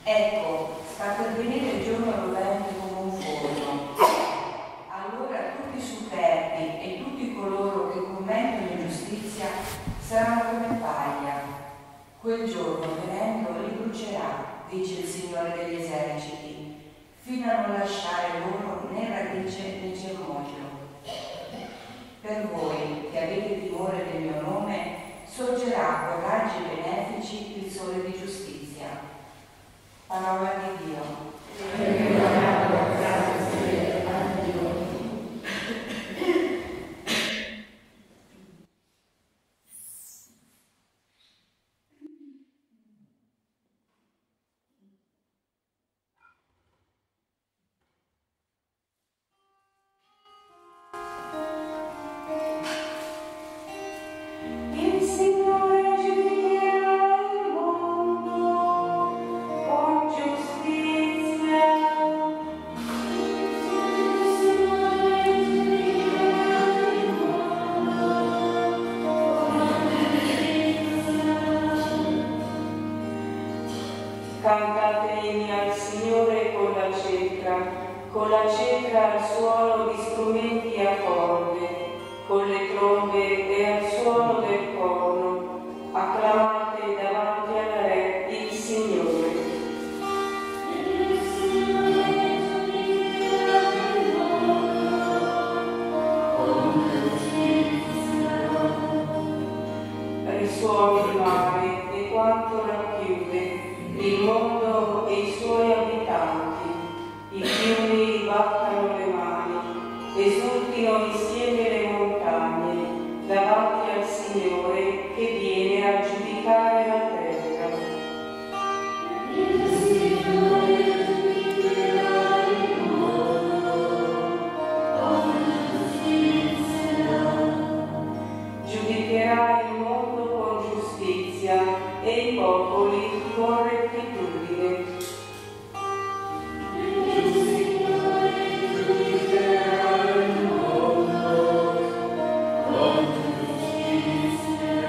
Ecco, sta per venire il giorno rovente come un forno. Allora tutti i superbi e tutti coloro che commettono ingiustizia saranno come paglia. Quel giorno, venendo, li brucerà, dice il Signore degli eserciti, fino a non lasciare loro né radice né germoglio. Per voi che avete timore del mio nome, sorgerà con raggi benefici il sole di giustizia. Parola di Dio. Cantate inni al Signore con la cetra al suono di strumenti a corde, con le trombe e al suono del corno, acclamate davanti al Re il Signore. Risuoni il mare e quanto racchiude, il mondo e i suoi abitanti, i fiumi battano le mani, esultino insieme le montagne, davanti al Signore che viene a giudicare la terra. Il Signore giudicherà il mondo con giustizia. Giudicherà il mondo con giustizia e i popoli con rettitudine. Il Signore giudicherà il mondo con giustizia.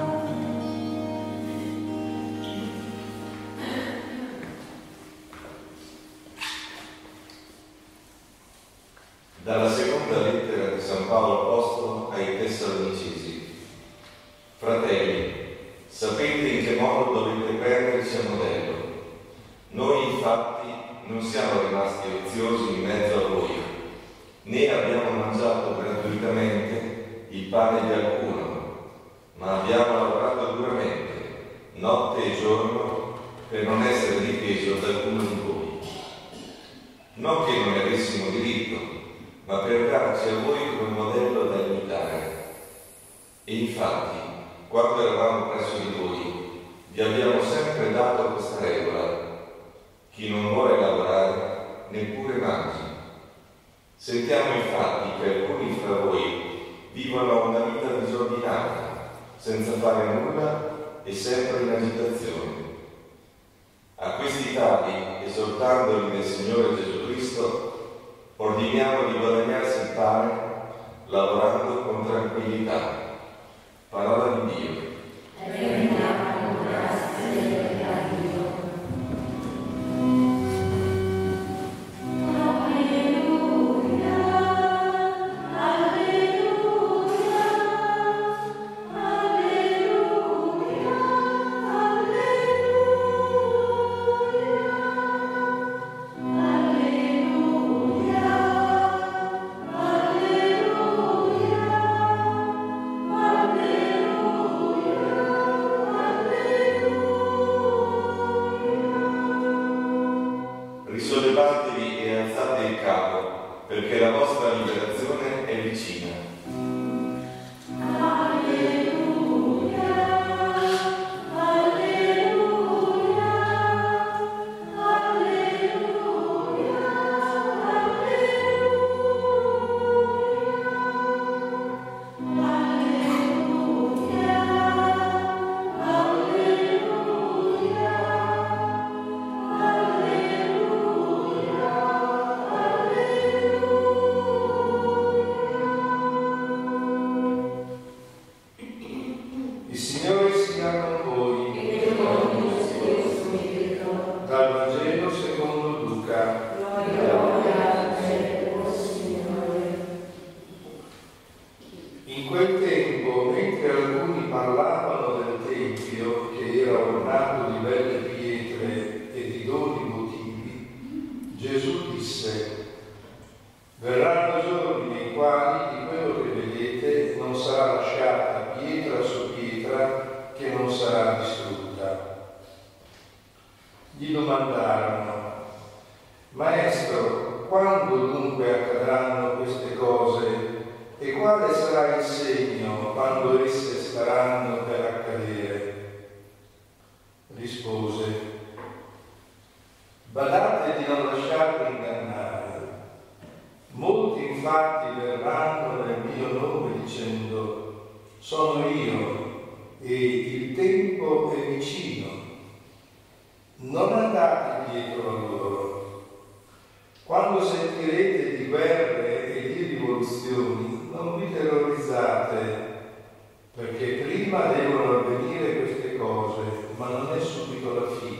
Dalla seconda lettera di San Paolo Apostolo ai Tessalonicesi. Fratelli, sapete in che modo dovete prenderci a modello. Noi infatti non siamo rimasti oziosi in mezzo a voi, né abbiamo mangiato gratuitamente il pane di alcuno, ma abbiamo lavorato duramente, notte e giorno, per non essere dipeso da alcuno di voi. Non che non avessimo diritto, ma per darci a voi come modello da imitare. E infatti, quando eravamo presso di voi, vi abbiamo sempre dato questa regola: chi non vuole lavorare, neppure mangi. Sentiamo infatti che alcuni fra voi vivono una vita disordinata, senza fare nulla e sempre in agitazione. A questi tali, esortandoli nel Signore Gesù Cristo, ordiniamo di guadagnarsi il pane lavorando con tranquillità. Parola di Dio. Rendiamo grazie a Dio. Alleluia, alleluia, alleluia, Risollevatevi e alzate il capo, perché la vostra liberazione è vicina. Il Signore sia con voi. E con il suo spirito. Dal perché prima devono avvenire queste cose, ma non è subito la fine.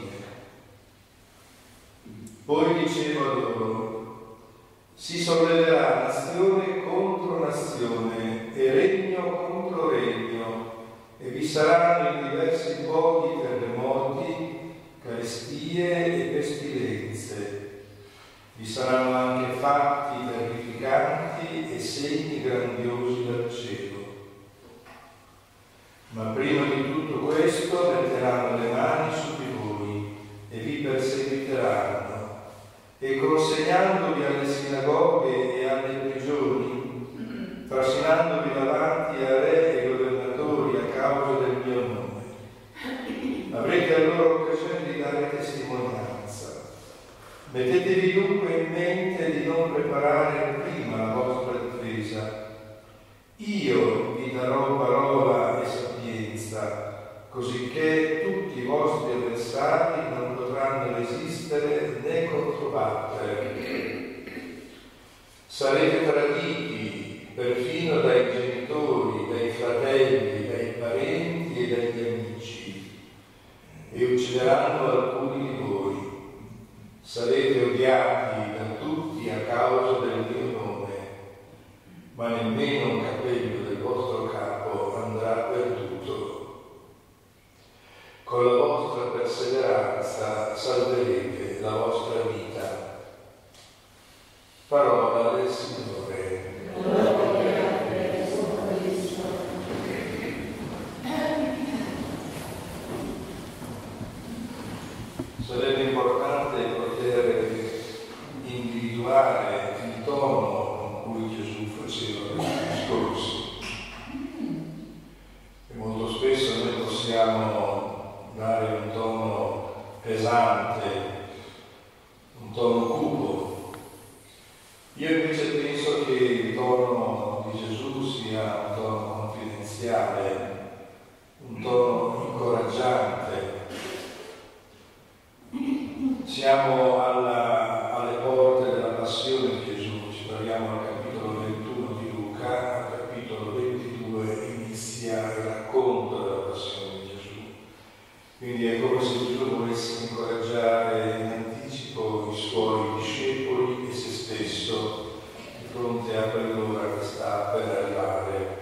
Poi diceva loro: si solleverà nazione contro nazione e regno contro regno, e vi saranno in diversi luoghi terremoti, carestie e pestilenze. Vi saranno anche fatti terrificanti e segni grandiosi dal cielo. Ma prima di tutto questo metteranno le mani su di voi e vi perseguiteranno, e consegnandovi alle sinagoghe e alle prigioni, trascinandovi davanti a re e governatori a causa del mio nome. Avrete allora occasione di dare testimonianza. Mettetevi dunque in mente di non preparare prima la vostra difesa. Io vi darò parola e sapienza, cosicché tutti i vostri avversari non potranno resistere né controbattere. Sarete traditi perfino dai genitori, dai fratelli, dai parenti e dagli amici, e uccideranno alcuni di voi. Sarete odiati da tutti a causa del mio nome, ma nemmeno un capello del vostro capo andrà perduto. Con la vostra perseveranza salverete la vostra vita. Parola del Signore. Sarebbe importante poter individuare il tono con cui Gesù faceva questi discorsi. E molto spesso noi possiamo dare un tono pesante, un tono cupo. Io invece penso che il tono di Gesù sia un tono confidenziale, un tono incoraggiante. Siamo alle porte della passione di Gesù, ci troviamo al capitolo 21 di Luca, al capitolo 22 inizia il racconto della passione di Gesù. Quindi è come se Gesù volesse incoraggiare in anticipo i suoi discepoli e se stesso di fronte a quell'ora che sta per arrivare.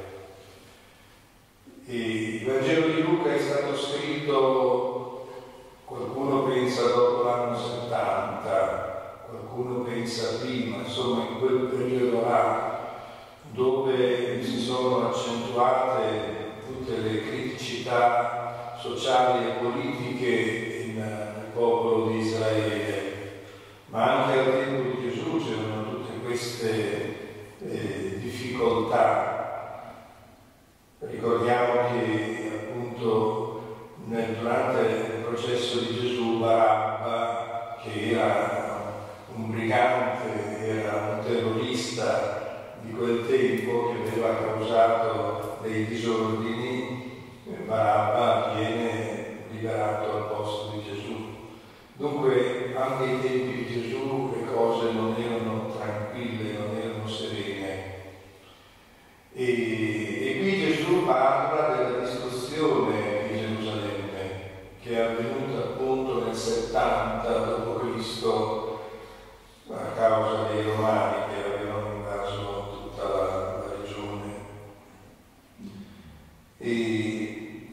E il Vangelo di Luca è stato scritto, qualcuno pensa dopo l'anno 70, qualcuno pensa prima, insomma in quel periodo là, dove si sono accentuate tutte le criticità sociali e politiche nel popolo di Israele, ma anche al tempo di Gesù c'erano tutte queste difficoltà. Ricordiamo che appunto durante il processo di Gesù Barabba, che era un brigante, era un terrorista di quel tempo che aveva causato dei disordini, Barabba viene liberato al posto di Gesù. Dunque anche ai tempi di Gesù le cose non erano tranquille, non erano serene. E qui Gesù parla della distruzione di Gerusalemme, che è avvenuta appunto nel 70 d.C. a causa dei Romani che avevano invaso tutta la regione. E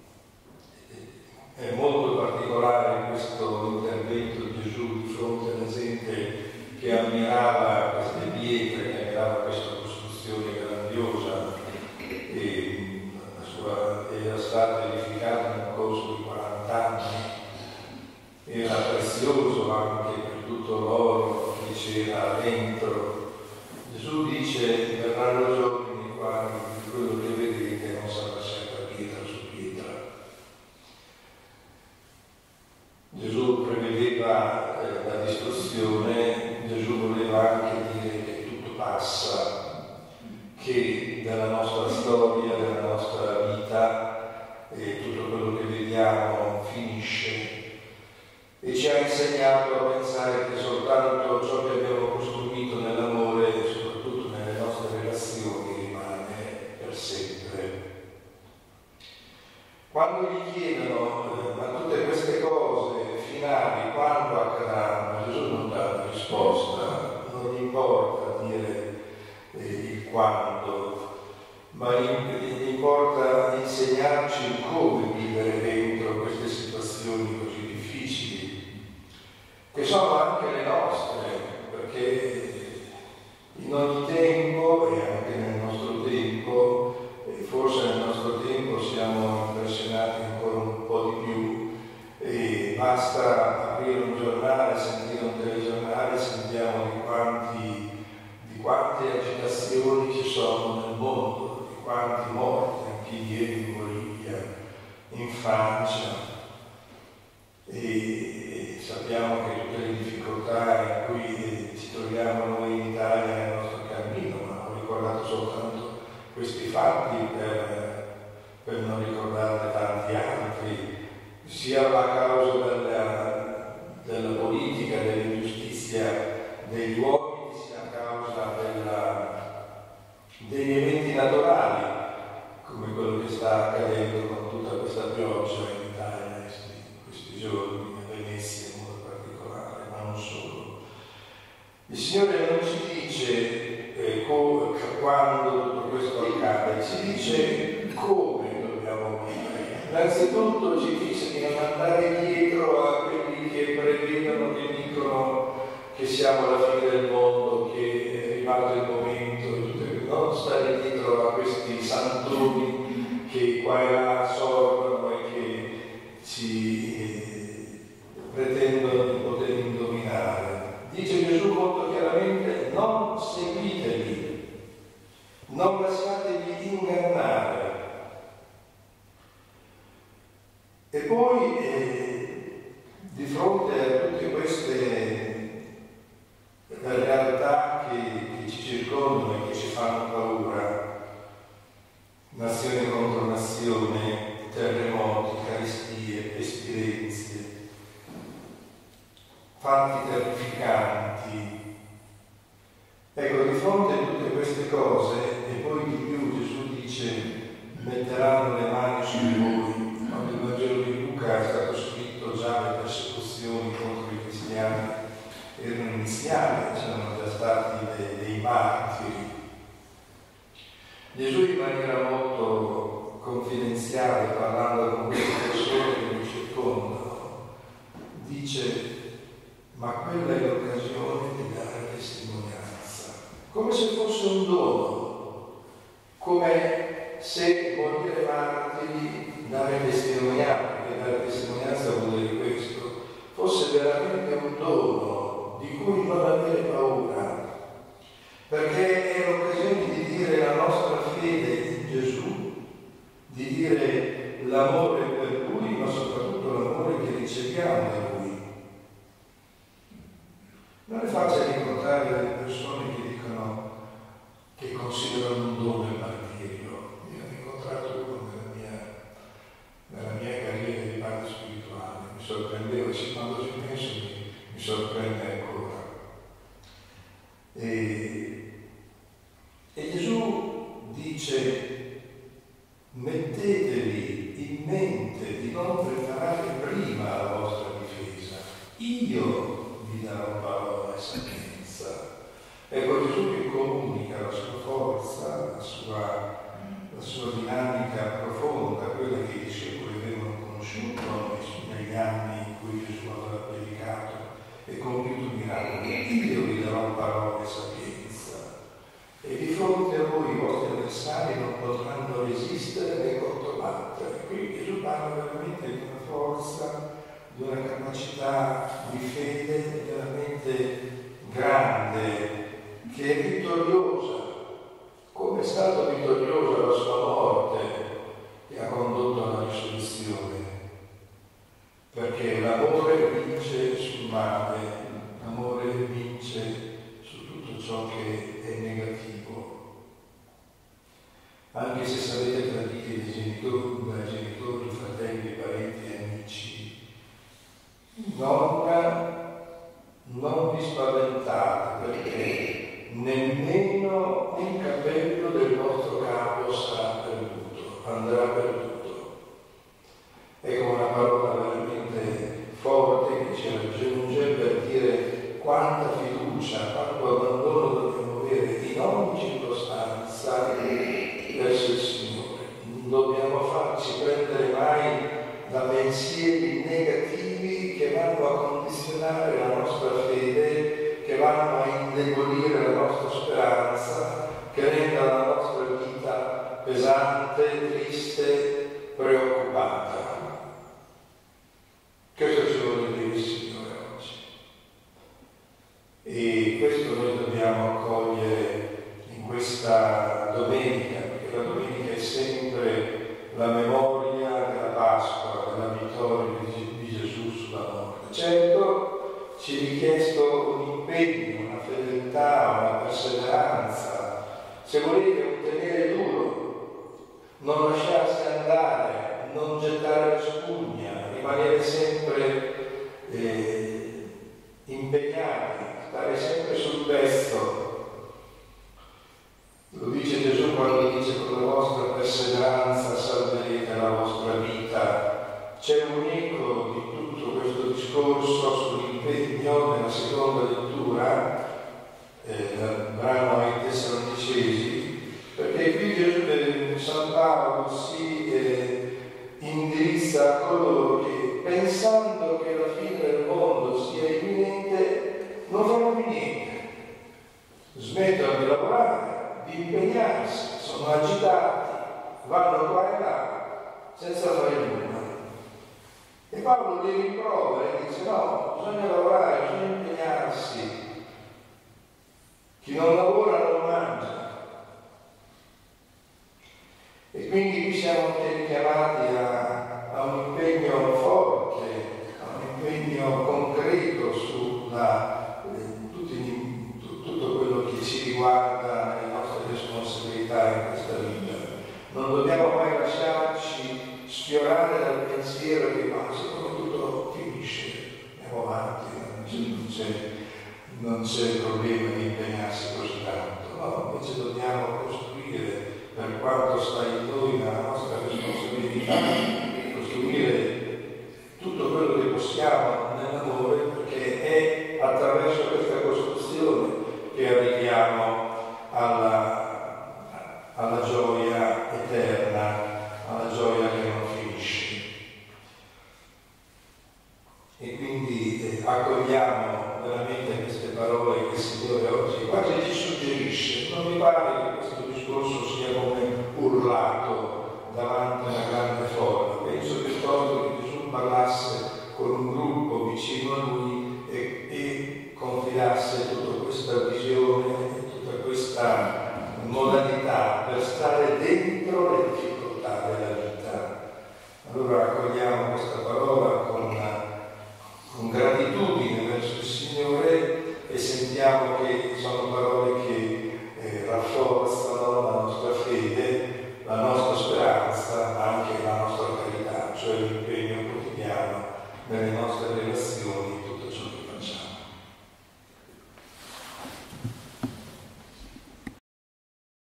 è molto particolare questo intervento di Gesù di fronte alla gente che ammirava queste pietre, che ammirava questa costruzione grandiosa, e era stata edificata nel corso di 40 anni. Era prezioso anche per tutto l'oro che c'era dentro. Gesù dice: verranno giorni nei quali quello che vedete non sarà sempre pietra su pietra. Gesù prevedeva la distruzione, Gesù voleva anche dire che tutto passa, che della nostra storia, della nostra vita, e tutto quello che vediamo finisce. E ci ha insegnato a pensare che soltanto ciò che abbiamo costruito nell'amore e soprattutto nelle nostre relazioni rimane per sempre. Quando gli chiedono ma tutte queste cose finali quando accadranno, Gesù non dà la risposta, non gli importa dire il quando, ma gli importa insegnarci come vivere dentro queste situazioni così difficili, che sono anche le nostre, perché in ogni tempo e anche nel nostro tempo, e forse nel nostro tempo siamo impressionati ancora un po' di più, e basta aprire un giornale, sentire un telegiornale, sentiamo di quante agitazioni ci sono nel mondo, di quanti morti, anche ieri in Bolivia, in Francia, e sappiamo che tutte le difficoltà in cui ci troviamo noi in Italia nel nostro cammino, ma ho ricordato soltanto questi fatti per non ricordarne tanti altri, sia a causa della politica, dell'ingiustizia degli uomini, sia a causa degli eventi naturali, come quello che sta accadendo con tutta questa pioggia in Italia in questi giorni, a Venezia in modo particolare, ma non solo. Il Signore non ci dice quando tutto questo accade, ci dice come dobbiamo vivere. Innanzitutto ci dice di non andare dietro a quelli che prevedono, che dicono che siamo alla fine del mondo, che è arrivato il momento, non stare dietro a questi santoni che qua e là sorgono e che ci pretendono di poter indovinare. Dice Gesù molto chiaramente: non seguiteli, non lasciatevi ingannare. E poi di fronte a tutte queste realtà che ci circondano e che ci fanno paura, nazione contro nazione, terremoti, carestie, pestilenze, fatti terrificanti. Ecco, di fronte a tutte queste cose, e poi di più Gesù dice: metteranno le mani su di voi. Quando il Vangelo di Luca è stato scritto, già le persecuzioni contro i cristiani erano iniziate, c'erano già stati dei martiri. Gesù, in maniera molto confidenziale, parlando con queste persone che lo circondano, dice: ma quella è l'occasione di dare testimonianza, come se fosse un dono, come se morire martiri, dare testimonianza, perché dare testimonianza vuol dire questo, fosse veramente un dono di cui non avere paura, perché è l'occasione di dire la nostra fede in Gesù, di dire l'amore per Lui, ma soprattutto l'amore che riceviamo da Lui. Non è facile incontrare delle persone che dicono che considerano un dono il martirio. Io ho incontrato uno nella mia carriera di padre spirituale, mi sorprendevo, quando ci penso mi sorprende ancora. E Gesù dice: mettetevi in mente di non preparare prima la vostra difesa, io vi darò parola e sapienza. Ecco, Gesù che comunica la sua forza, la sua dinamica profonda, quella che i discepoli avevano conosciuto negli anni in cui Gesù aveva predicato e compiuto miracoli. Io vi darò parola e sapienza, e di fronte a voi i vostri avversari non potranno resistere né controbattere. Qui Gesù parla veramente di una forza, di una capacità di fede veramente grande, che è vittoriosa, come è stata vittoriosa la sua morte che ha condotto alla risurrezione, perché l'amore vince sul male, l'amore vince su tutto ciò che è negativo. Anche se sarete traditi dai genitori, fratelli, parenti e amici, non vi spaventate, perché nemmeno un capello del vostro capo sarà perduto. privata. Questo ci vuole dire il Signore oggi. E questo noi dobbiamo accogliere in questa domenica, perché la domenica è sempre la memoria della Pasqua, della vittoria di Gesù sulla morte. Certo, ci è richiesto un impegno, una fedeltà, una perseveranza, se volete un tenere duro, non lasciarsi andare, non gettare la spugna, rimanere sempre impegnati, stare sempre sul pezzo. Lo dice Gesù quando dice: con la vostra perseveranza salverete la vostra vita. C'è un eco di tutto questo discorso sull'impegno nella seconda lettura, nel brano ai Tessalonicesi, perché qui Gesù, San Paolo si indirizza a coloro che, pensando che la fine del mondo sia imminente, non fanno più niente, smettono di lavorare, di impegnarsi, sono agitati, vanno qua e là senza fare nulla. E Paolo li rimprovera e dice: no, bisogna lavorare, bisogna impegnarsi. Chi non lavora non mangia. E quindi qui siamo anche chiamati a un impegno forte, a un impegno concreto su tutto quello che ci riguarda, le nostre responsabilità in questa vita. Non dobbiamo mai lasciarci sfiorare dal pensiero che siccome tutto finisce, andiamo avanti, non c'è problema di impegnarsi così tanto. No, invece dobbiamo costruire, per quanto sta in noi, la nostra responsabilità, costruire